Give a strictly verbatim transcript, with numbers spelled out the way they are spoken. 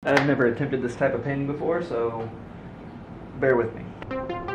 I've never attempted this type of painting before, so bear with me.